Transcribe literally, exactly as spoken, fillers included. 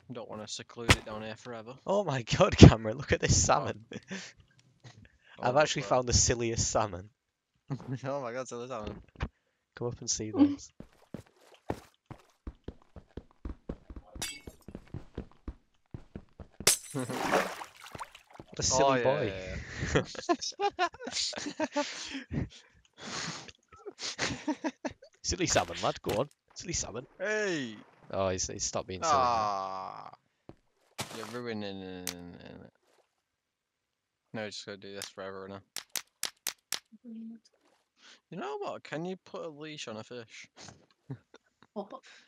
Don't want to seclude it down here forever. Oh my god, Cameron, look at this salmon. Oh, I've look, actually bro. found the silliest salmon. Oh my god, silly salmon. Come up and see this. What a silly Oh, boy. yeah, yeah, yeah. Silly salmon, lad, go on. Silly salmon. Hey! Oh, he's, he's stopped being silly now. Ah, you're ruining it. No, just gonna do this forever now. You know what? Can you put a leash on a fish? What?